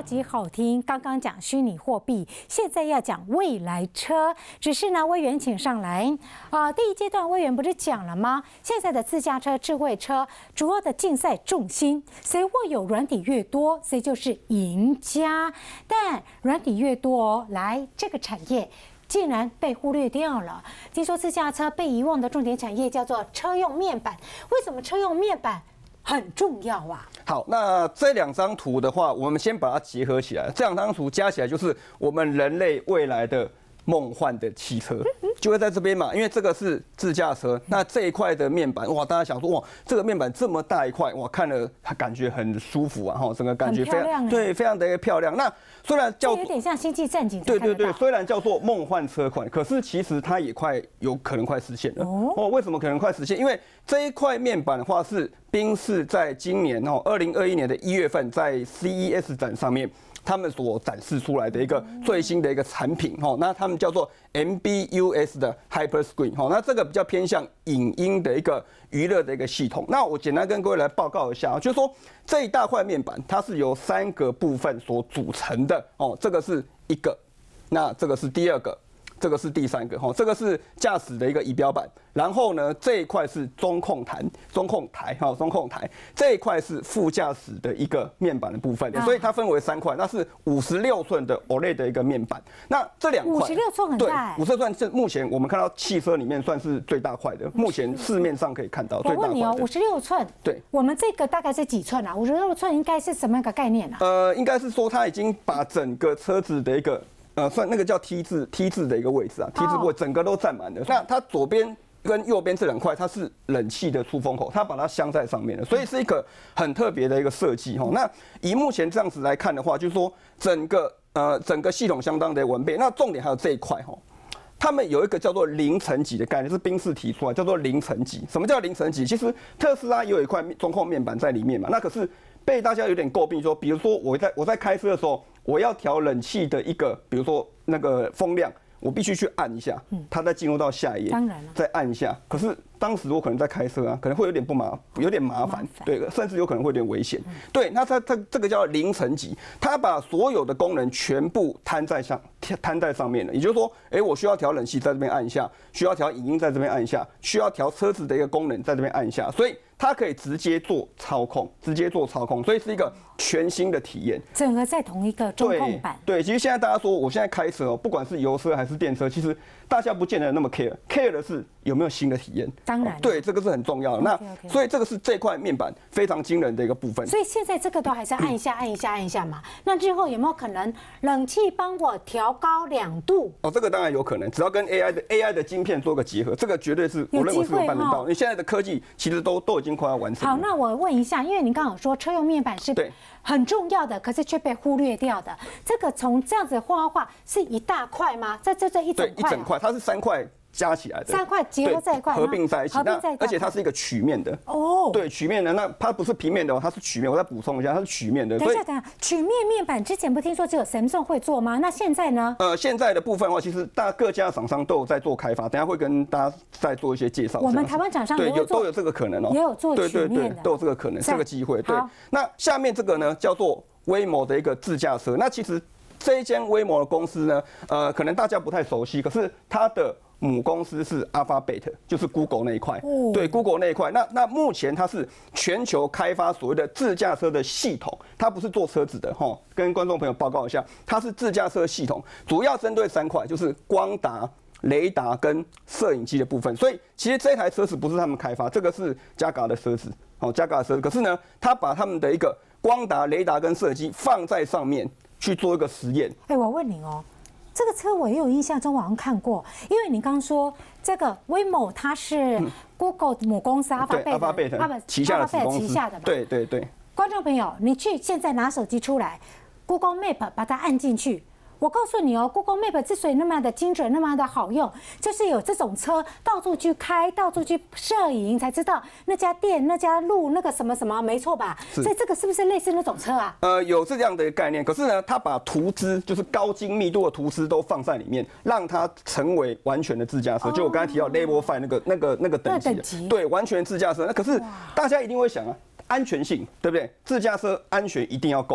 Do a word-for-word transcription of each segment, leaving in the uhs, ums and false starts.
级好听。刚刚讲虚拟货币，现在要讲未来车。只是呢，威元请上来啊、呃。第一阶段威元不是讲了吗？现在的自驾车、智慧车主要的竞赛重心，谁握有软体越多，谁就是赢家。但软体越多哦，来这个产业竟然被忽略掉了。听说自驾车被遗忘的重点产业叫做车用面板。为什么车用面板很重要啊？ 好，那这两张图的话，我们先把它结合起来。这两张图加起来就是我们人类未来的梦幻的汽车，就会在这边嘛。因为这个是自驾车，那这一块的面板，哇，大家想说，哇，这个面板这么大一块，哇，看了感觉很舒服啊，哈，整个感觉非常对，非常的漂亮。那虽然叫有点像星际战警， 对对对，虽然叫做梦幻车款，可是其实它也快有可能快实现了。哦，为什么可能快实现？因为这一块面板的话是宾士在今年哦，二零二一年的一月份在 C E S 展上面，他们所展示出来的一个最新的一个产品哦，那他们叫做 M B U S 的 Hyper Screen 哦，那这个比较偏向影音的一个娱乐的一个系统。那我简单跟各位来报告一下，就是说这一大块面板它是由三个部分所组成的哦，这个是一个，那这个是第二个。这个是第三个哈，这个是驾驶的一个仪表板，然后呢这一块是中控台，中控台哈，中控台这一块是副驾驶的一个面板的部分，所以它分为三块，那是五十六寸的 O L E D 的一个面板。那这两块五十六寸很大， 对，五十六寸是目前我们看到汽车里面算是最大块的，目前市面上可以看到最大块的。 我问你哦，五十六寸， 对， 我们这个大概是几寸啊？五十六寸应该是什么样的概念啊？ 呃，应该是说它已经把整个车子的一个。呃，算那个叫 T 字 T 字的一个位置啊 ，T 字部位整个都占满了。那它左边跟右边这两块，它是冷气的出风口，它把它镶在上面了，所以是一个很特别的一个设计哈。那以目前这样子来看的话，就是说整个呃整个系统相当的完备。那重点还有这一块哈，他们有一个叫做零层级的概念，是宾士提出来，叫做零层级。什么叫零层级？其实特斯拉也有一块中控面板在里面嘛，那可是被大家有点诟病说，比如说我在我在开车的时候。我要调冷气的一个，比如说那个风量，我必须去按一下，它再进入到下一页， 当然了， 再按一下。可是当时我可能在开车啊，可能会有点不麻，有点麻烦，对，甚至有可能会有点危险。对，那它它这个叫零层级，它把所有的功能全部摊在上摊在上面了。也就是说，哎，我需要调冷气，在这边按一下；需要调影音，在这边按一下；需要调车子的一个功能，在这边按一下。所以它可以直接做操控，直接做操控，所以是一个全新的体验。 整个在同一个中控板。 对，对，其实现在大家说，我现在开车哦，不管是油车还是电车，其实大家不见得那么 care，care 的是有没有新的体验。 当然、哦， 对，这个是很重要的。那 okay, okay. 所以这个是这块面板非常惊人的一个部分。 所以现在这个都还是按一下、按一下、按一下嘛。那之后有没有可能冷气帮我调高两度？ 哦，这个当然有可能，只要跟 A I 的 A I 的晶片做个结合，这个绝对是我认为是有办得到。因为现在的科技其实都都已经快要完成了。 好，那我问一下，因为您刚好说车用面板是很重要的，可是却被忽略掉的。这个从这样子画画是一大块吗？在这这一整块、啊？ 对，一整块，它是三块。加起来的三块结合在一块， 合并在一起。那而且它是一个曲面的哦，对，曲面的。那它不是平面的哦，它是曲面。我再补充一下，它是曲面的。 等一下，等一下，曲面面板之前不听说只有 Samsung 会做吗？那现在呢？ 呃，现在的部分的话，其实大各家厂商都有在做开发，等下会跟大家再做一些介绍。 我们台湾厂商对有都有这个可能哦， 也有做曲面的， 对对对，都有这个可能，这个机会。对，那下面这个呢，叫做威摩的一个自驾车。那其实这一间威摩的公司呢，呃，可能大家不太熟悉，可是它的母公司是 Alphabet， 就是 Google 那一块，哦、对 Google 那一块。那那目前它是全球开发所谓的自驾车的系统，它不是做车子的哈。跟观众朋友报告一下，它是自驾车系统，主要针对三块，就是光达、雷达跟摄影机的部分。所以其实这台车子不是他们开发，这个是嘉嘎的车子，好，嘉嘎的车子。可是呢，他把他们的一个光达、雷达跟摄影机放在上面去做一个实验。 哎、欸，我问你哦。这个车我也有印象中，我好像看过，因为你刚刚说这个 Waymo 它是 Google 母公司 Alphabet 旗下的子公司， 旗下的嘛。 对对对。 观众朋友，你去现在拿手机出来 ，Google Map 把它按进去。我告诉你哦 ，Google Map 之所以那么的精准，那么的好用，就是有这种车到处去开，到处去摄影，才知道那家店、那家路、那个什么什么，没错吧？所以这个是不是类似那种车啊？ 呃，有这样的概念，可是呢，它把图资就是高精密度的图资都放在里面，让它成为完全的自驾车。哦、就我刚才提到 Level Five 那个、那个、那个等级的，级对，完全自驾车。那可是大家一定会想啊，安全性对不对？自驾车安全一定要够。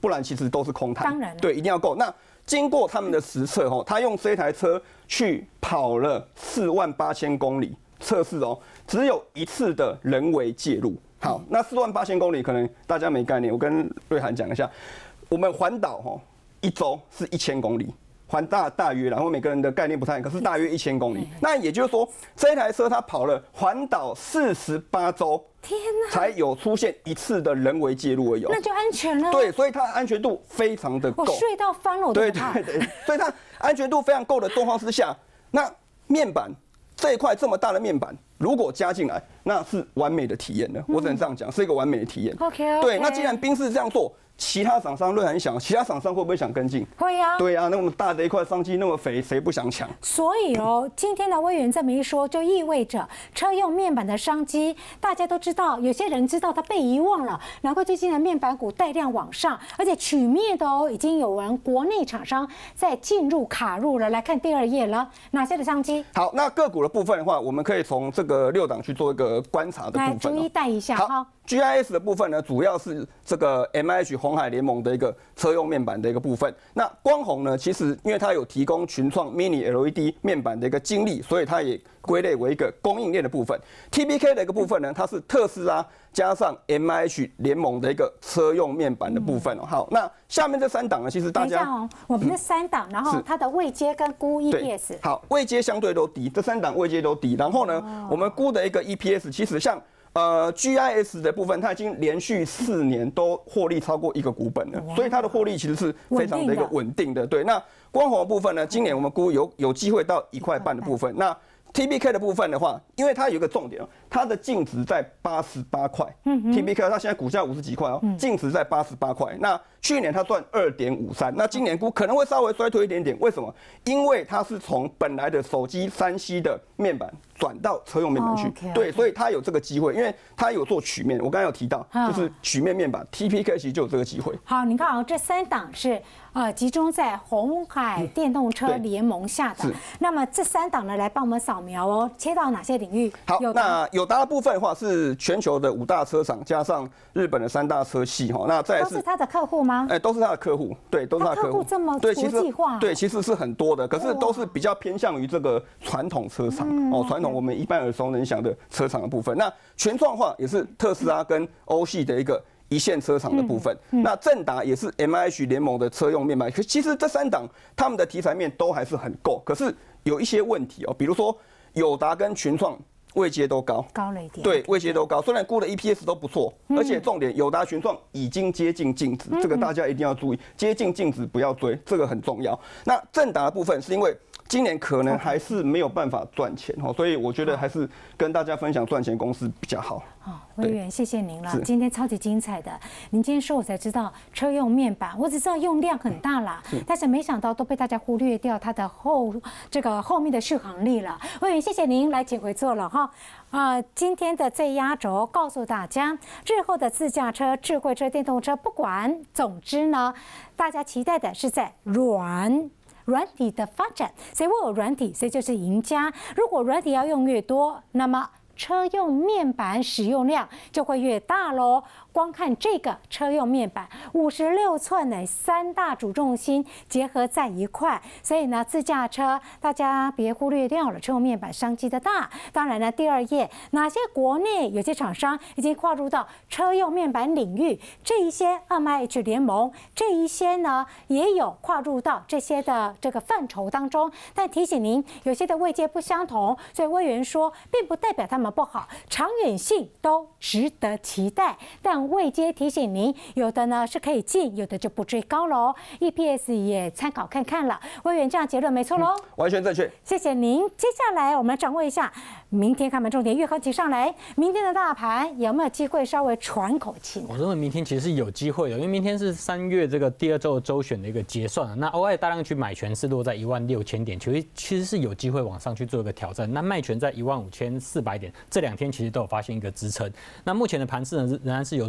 不然其实都是空谈。 当然， 对，一定要够。那经过他们的实测哦，他用这台车去跑了四万八千公里测试哦，只有一次的人为介入。好，那四万八千公里可能大家没概念，我跟瑞涵讲一下，我们环岛哦，一周是一千公里。环大大约，然后每个人的概念不太，可是大约一千公里。那也就是说，这台车它跑了环岛四十八周， 天哪， 才有出现一次的人为介入而已。 那就安全了。 对，所以它安全度非常的够。 我睡到翻了，我都不怕。 对对对，所以它安全度非常够的状况之下，那面板这一块这么大的面板，如果加进来，那是完美的体验了。我只能这样讲，是一个完美的体验。 OK， 对，那既然宾士这样做。其他厂商瑞涵想，其他厂商会不会想跟进？ 会呀、啊， 对呀、啊，那么大的一块商机那么肥，谁不想抢？ 所以哦，今天的委员这么一说，就意味着车用面板的商机，大家都知道，有些人知道它被遗忘了，难怪最近的面板股带量往上，而且曲面的哦，已经有人国内厂商在进入卡入了。来看第二页了，哪些的商机？ 好，那个股的部分的话，我们可以从这个六档去做一个观察的部分、 来逐一带一下哈。 G I S 的部分呢，主要是这个 M I H 鸿海联盟的一个车用面板的一个部分。那光弘呢，其实因为它有提供群创 Mini L E D 面板的一个精力，所以它也归类为一个供应链的部分。T B K 的一个部分呢，它是特斯拉加上 M I H 联盟的一个车用面板的部分哦。好，那下面这三档呢，其实大家哦，我们这三档，然后它的位阶跟估 E P S， 好，位阶相对都低，这三档位阶都低。然后呢，哦、我们估的一个 E P S， 其实像。呃 ，G I S 的部分，它已经连续四年都获利超过一个股本了，所以它的获利其实是非常的一个稳定的。对，那光弘的部分呢，今年我们估有有机会到一块半的部分。那 T B K 的部分的话，因为它有一个重点哦，它的净值在八十八块。T B K 它现在股价五十几块哦，净值在八十八块。那去年它赚二点五三，那今年估可能会稍微衰退一点点。为什么？因为它是从本来的手机三 C 的面板转到车用面板去， oh, okay, okay. 对，所以它有这个机会，因为它有做曲面。我刚才有提到，就是曲面面板 T B K 其实就有这个机会。 好，你看啊，这三档是呃集中在鸿海电动车联盟下的。那么这三档呢，来帮我们扫描哦，切到哪些领域？ 好，那友达的部分的话是全球的五大车厂加上日本的三大车系哈，那再都是他的客户吗？ 哎，都是他的客户，对，都是他的客户。 这么国际化， 对，其实是很多的，可是都是比较偏向于这个传统车厂哦，传统我们一般耳熟能详的车厂的部分。那全创化也是特斯拉跟欧系的一个一线车厂的部分。那正达也是 M I H 联盟的车用面板。可其实这三档他们的题材面都还是很够，可是有一些问题哦，比如说友达跟群创。位阶都高， 高了一点。 对，位阶都高，虽然估的 E P S 都不错，而且重点友达群创已经接近净值，这个大家一定要注意，接近净值不要追，这个很重要。那正达的部分是因为今年可能还是没有办法赚钱哦，所以我觉得还是跟大家分享赚钱公司比较好。 好，委员，谢谢您了，今天超级精彩的。您今天说，我才知道车用面板，我只知道用量很大啦，但是没想到都被大家忽略掉它的后这个后面的续航力了。委员，谢谢您来请回座了哈。啊、呃，今天的最压轴告诉大家，日后的自驾车、智慧车、电动车，不管，总之呢，大家期待的是在软。软体的发展，谁握有软体，谁就是赢家。如果软体要用越多，那么车用面板使用量就会越大喽。光看这个车用面板，五十六寸的三大主重心结合在一块，所以呢，自驾车大家别忽略掉了，车用面板商机的大。当然呢，第二页哪些国内有些厂商已经跨入到车用面板领域，这一些 M I H 联盟，这一些呢也有跨入到这些的这个范畴当中。但提醒您，有些的位阶不相同，所以委员说，并不代表他们不好，长远性都值得期待。但位阶提醒您，有的呢是可以进，有的就不追高喽。E P S 也参考看看了，委员这样结论没错喽、嗯， 完全正确。 谢谢您。接下来我们掌握一下，明天看盘重点越合起上来，明天的大盘有没有机会稍微喘口气？ 我认为明天其实是有机会的，因为明天是三月这个第二周的周选的一个结算了。那 O I 大量区买权是落在一万六千点，其实其实是有机会往上去做一个挑战。那卖权在一万五千四百点，这两天其实都有发现一个支撑。那目前的盘势呢，仍然是有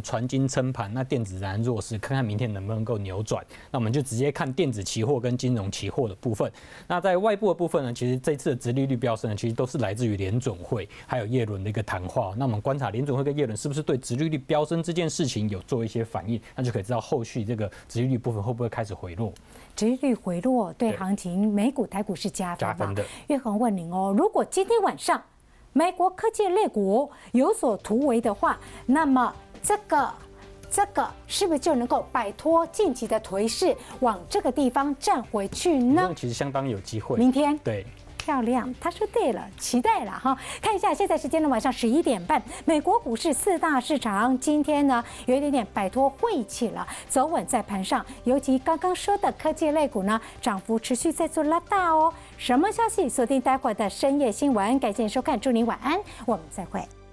传金撑盘，那电子仍然弱势，看看明天能不能够扭转。那我们就直接看电子期货跟金融期货的部分。那在外部的部分呢，其实这次的殖利率飙升呢，其实都是来自于联准会还有耶伦的一个谈话。那我们观察联准会跟耶伦是不是对殖利率飙升这件事情有做一些反应，那就可以知道后续这个殖利率部分会不会开始回落。 殖利率回落对行情美股台股是加分加分的。 岳恒问您哦，如果今天晚上美国科技类股有所突围的话，那么这个这个是不是就能够摆脱近期的颓势，往这个地方站回去呢？ 其实相当有机会。 明天对。 漂亮，他说对了，期待了哈。看一下现在时间的晚上十一点半，美国股市四大市场今天呢有一点点摆脱晦气了，走稳在盘上。尤其刚刚说的科技类股呢，涨幅持续在做拉大哦。什么消息？锁定待会儿的深夜新闻。感谢收看，祝您晚安，我们再会。